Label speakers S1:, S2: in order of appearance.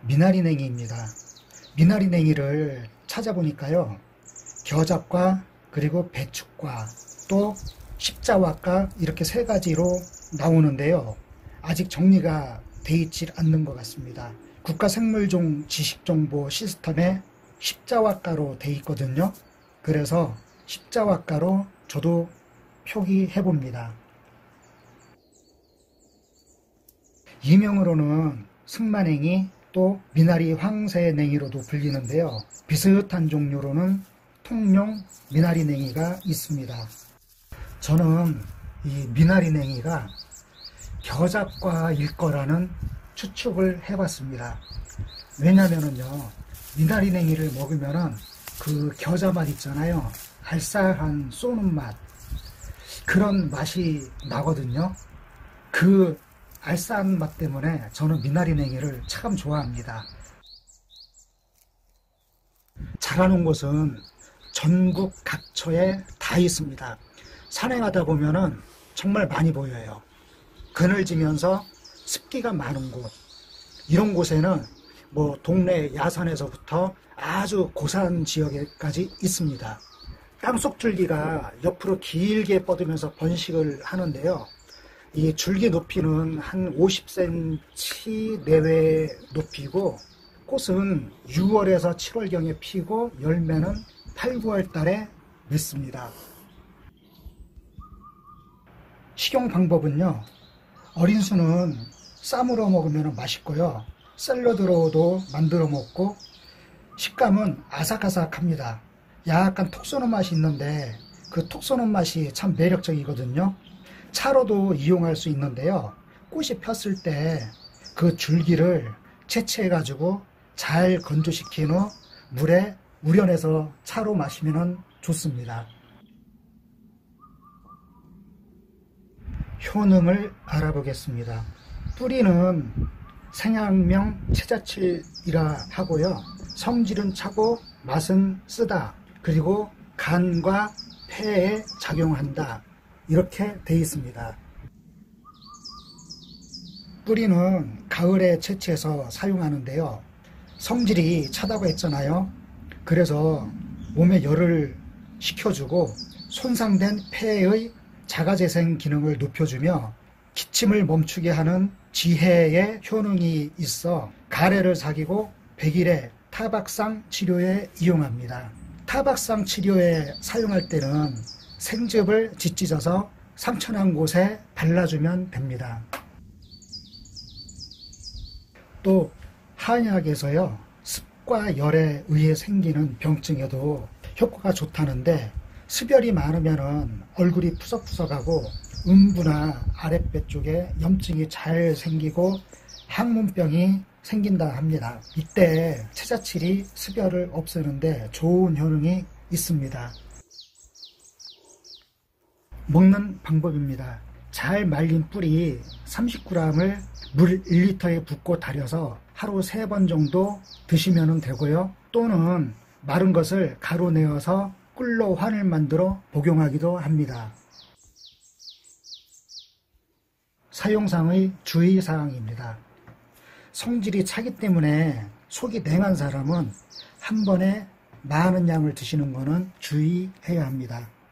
S1: 미나리냉이입니다. 미나리냉이를 찾아보니까요, 겨잡과 그리고 배춧과 또 십자화과 이렇게 세 가지로 나오는데요, 아직 정리가 돼 있지 않는 것 같습니다. 국가생물종 지식정보 시스템에 십자화과로 돼 있거든요. 그래서 십자화과로 저도 표기해 봅니다. 이명으로는 승마냉이 또 미나리 황새냉이로도 불리는데요, 비슷한 종류로는 통용 미나리냉이가 있습니다. 저는 이 미나리냉이가 겨잡과일 거라는 추측을 해봤습니다. 왜냐면은요, 미나리냉이를 먹으면은 그 겨자 맛 있잖아요, 알싸한 쏘는 맛, 그런 맛이 나거든요. 그 알싸한 맛 때문에 저는 미나리냉이를 참 좋아합니다. 자라는 곳은 전국 각처에 다 있습니다. 산행하다 보면은 정말 많이 보여요. 그늘지면서 습기가 많은 곳, 이런 곳에는 뭐 동네 야산에서부터 아주 고산 지역에까지 있습니다. 땅속 줄기가 옆으로 길게 뻗으면서 번식을 하는데요, 이 줄기 높이는 한 50cm 내외 높이고, 꽃은 6월에서 7월경에 피고 열매는 8, 9월 달에 맺습니다. 식용 방법은요, 어린 수는 쌈으로 먹으면 맛있고요, 샐러드로도 만들어 먹고, 식감은 아삭아삭합니다. 약간 톡 쏘는 맛이 있는데 그 톡 쏘는 맛이 참 매력적이거든요. 차로도 이용할 수 있는데요, 꽃이 폈을 때 그 줄기를 채취해 가지고 잘 건조시킨 후 물에 우려내서 차로 마시면 좋습니다. 효능을 알아보겠습니다. 뿌리는 생양명 채자칠이라 하고요, 성질은 차고 맛은 쓰다, 그리고 간과 폐에 작용한다, 이렇게 되어 있습니다. 뿌리는 가을에 채취해서 사용하는데요, 성질이 차다고 했잖아요. 그래서 몸에 열을 식혀주고 손상된 폐의 자가재생 기능을 높여주며 기침을 멈추게 하는 지혜의 효능이 있어 가래를 사귀고 백일의 타박상 치료에 이용합니다. 타박상 치료에 사용할 때는 생즙을 짓찢어서 상처난 곳에 발라주면 됩니다. 또 한약에서요, 습과 열에 의해 생기는 병증에도 효과가 좋다는데, 습열이 많으면 얼굴이 푸석푸석하고 음부나 아랫배 쪽에 염증이 잘 생기고 항문병이 생긴다 합니다. 이때 채자칠이 습열을 없애는데 좋은 효능이 있습니다. 먹는 방법입니다. 잘 말린 뿌리 30g을 물 1리터에 붓고 달여서 하루 3번 정도 드시면 되고요. 또는 마른 것을 가루 내어서 꿀로 환을 만들어 복용하기도 합니다. 사용상의 주의사항입니다. 성질이 차기 때문에 속이 냉한 사람은 한 번에 많은 양을 드시는 것은 주의해야 합니다.